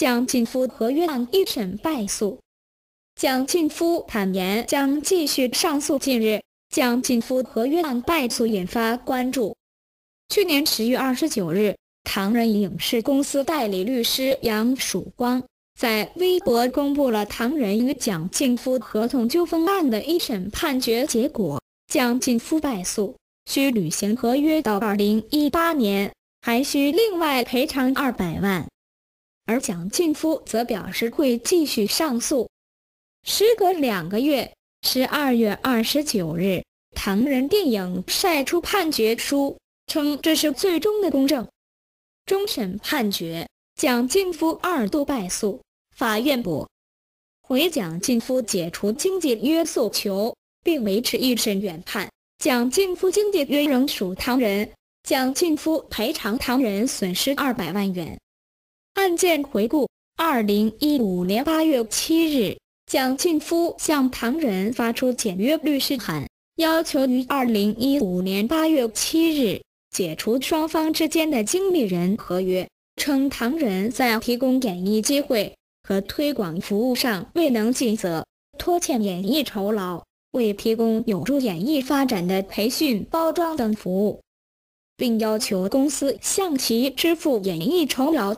蒋劲夫合约案一审败诉。蒋劲夫坦言将继续上诉。近日，蒋劲夫合约案败诉引发关注。去年10月29日，唐人影视公司代理律师杨曙光在微博公布了唐人与蒋劲夫合同纠纷案的一审判决结果，蒋劲夫败诉，需履行合约到2018年，还需另外赔偿200万。而蒋劲夫则表示会继续上诉。时隔2个月，12月29日，唐人电影晒出判决书，称这是最终的公正。终审判决，蒋劲夫2度败诉，法院驳回蒋劲夫解除经济约诉求，并维持一审原判。蒋劲夫经济约仍属唐人，蒋劲夫赔偿唐人损失200万元。案件回顾：2015年8月7日，蒋劲夫向唐人发出简约律师函，要求于2015年8月7日解除双方之间的经理人合约，称唐人在提供演艺机会和推广服务上未能尽责，拖欠演艺酬劳，未提供有助演艺发展的培训、包装等服务，并要求公司向其支付演艺酬劳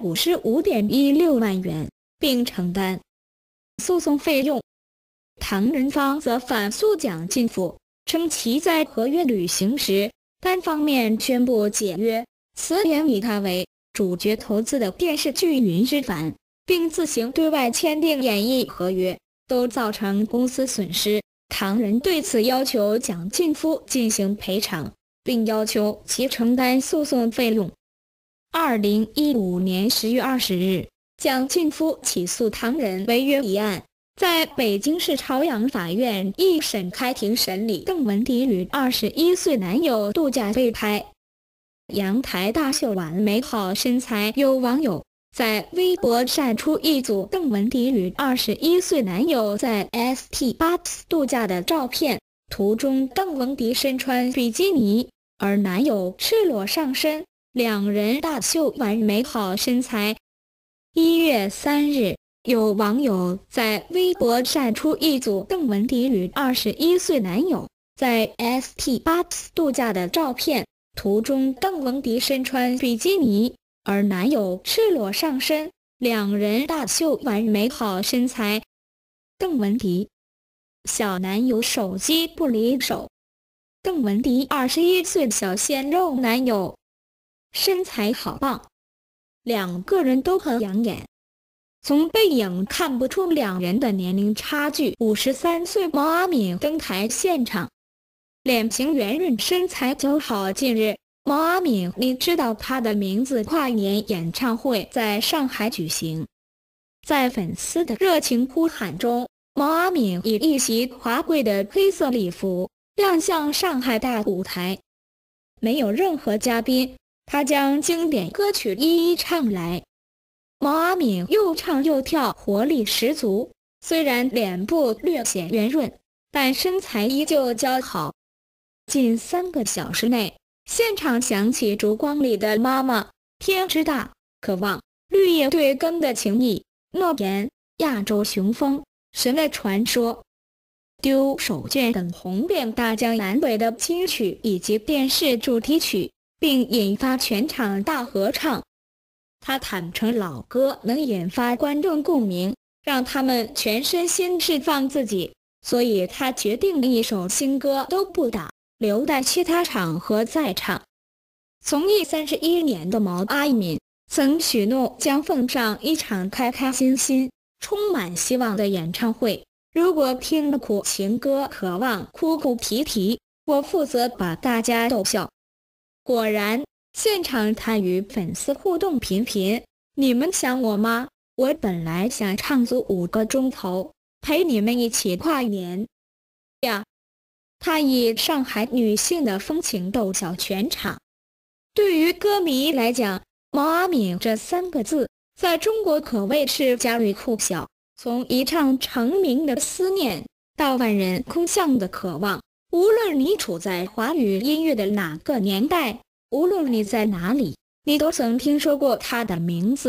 155.16万元，并承担诉讼费用。唐人方则反诉蒋劲夫，称其在合约履行时单方面宣布解约，辞联以他为主角投资的电视剧云之凡，并自行对外签订演艺合约，都造成公司损失。唐人对此要求蒋劲夫进行赔偿，并要求其承担诉讼费用。2015年10月20日，蒋劲夫起诉唐人违约一案，在北京市朝阳法院一审开庭审理。邓文迪与21岁男友度假被拍阳台大秀完美好身材，有网友在微博晒出一组邓文迪与21岁男友在 ST8 度假的照片，图中邓文迪身穿比基尼，而男友赤裸上身，两人大秀完美好身材。1月3日，有网友在微博晒出一组邓文迪与21岁男友在 ST8 度假的照片，图中邓文迪身穿比基尼，而男友赤裸上身，两人大秀完美好身材。邓文迪：小男友手机不离手。邓文迪21岁小鲜肉男友，身材好棒，两个人都很养眼。从背影看不出两人的年龄差距。53岁毛阿敏登台现场，脸型圆润，身材姣好。近日，毛阿敏你知道她的名字跨年演唱会在上海举行，在粉丝的热情呼喊中，毛阿敏以一袭华贵的黑色礼服亮相上海大舞台，没有任何嘉宾，她将经典歌曲一一唱来。毛阿敏又唱又跳，活力十足，虽然脸部略显圆润，但身材依旧姣好。近3个小时内，现场响起烛光里的妈妈、天之大、渴望、绿叶对根的情谊、诺言、亚洲雄风、神的传说、丢手绢等红遍大江南北的金曲以及电视主题曲，并引发全场大合唱。他坦诚老歌能引发观众共鸣，让他们全身心释放自己，所以他决定一首新歌都不打，留待其他场合再唱。从艺31年的毛阿敏曾许诺将奉上一场开开心心、充满希望的演唱会，如果听了苦情歌渴望哭哭啼啼，我负责把大家逗笑。果然，现场他与粉丝互动频频，你们想我吗？我本来想唱足5个钟头，陪你们一起跨年呀。他以上海女性的风情逗笑全场。对于歌迷来讲，毛阿敏这3个字在中国可谓是家喻户晓，从一唱成名的思念到万人空巷的渴望，无论你处在华语音乐的哪个年代，无论你在哪里，你都曾听说过他的名字。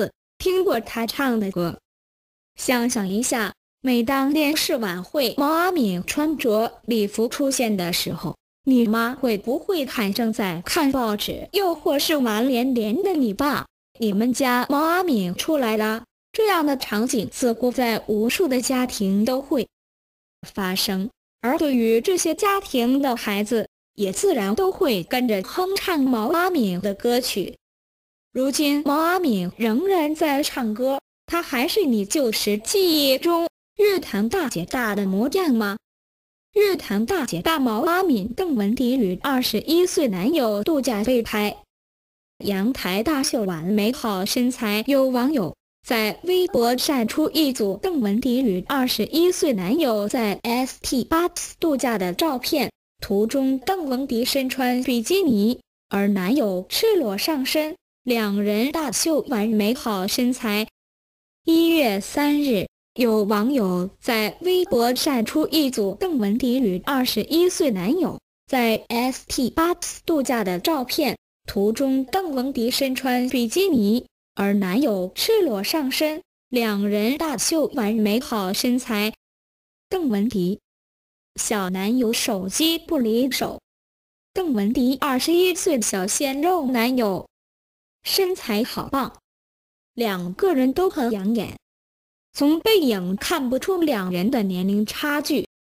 听过他唱的歌。想象一下，每当电视晚会毛阿敏穿着礼服出现的时候，你妈会不会喊正在看报纸，又或是满连连的你爸，你们家毛阿敏出来了？这样的场景似乎在无数的家庭都会发生，而对于这些家庭的孩子，也自然都会跟着哼唱毛阿敏的歌曲。如今毛阿敏仍然在唱歌，她还是你旧时记忆中乐坛大姐大的模样吗？乐坛大姐大毛阿敏邓文迪与21岁男友度假被拍，阳台大秀完美好身材。有网友在微博晒出一组邓文迪与21岁男友在 ST8 度假的照片，图中邓文迪身穿比基尼，而男友赤裸上身，两人大秀完美好身材。1月3日，有网友在微博晒出一组邓文迪与21岁男友在 ST8 度假的照片，图中邓文迪身穿比基尼，而男友赤裸上身，两人大秀完美好身材。邓文迪，小男友手机不离手。邓文迪21岁小鲜肉男友，身材好棒，两个人都很养眼。从背影看不出两人的年龄差距，